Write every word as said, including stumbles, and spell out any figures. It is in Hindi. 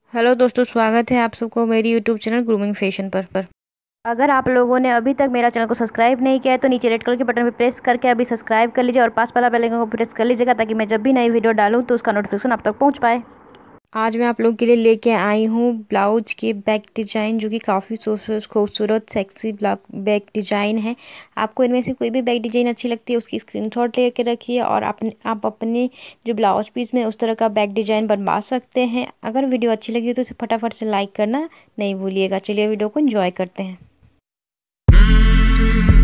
हेलो दोस्तों, स्वागत है आप सबको मेरी यूट्यूब चैनल ग्रूमिंग फैशन पर पर अगर आप लोगों ने अभी तक मेरा चैनल को सब्सक्राइब नहीं किया है तो नीचे रेड कलर के बटन पर प्रेस करके अभी सब्सक्राइब कर लीजिए और पास वाला बेल आइकन को प्रेस कर लीजिएगा ताकि मैं जब भी नई वीडियो डालूं तो उसका नोटिफिकेशन आप तक पहुंच पाए। आज मैं आप लोगों के लिए लेके आई हूँ ब्लाउज के बैक डिजाइन, जो कि काफ़ी खूबसूरत सेक्सी बैक डिजाइन है। आपको इनमें से कोई भी बैक डिजाइन अच्छी लगती है उसकी स्क्रीनशॉट लेके रखिए और अपने आप अपने जो ब्लाउज पीस में उस तरह का बैक डिजाइन बनवा सकते हैं। अगर वीडियो अच्छी लगी तो इसे फटाफट से लाइक करना नहीं भूलिएगा। चलिए वीडियो को एंजॉय करते हैं।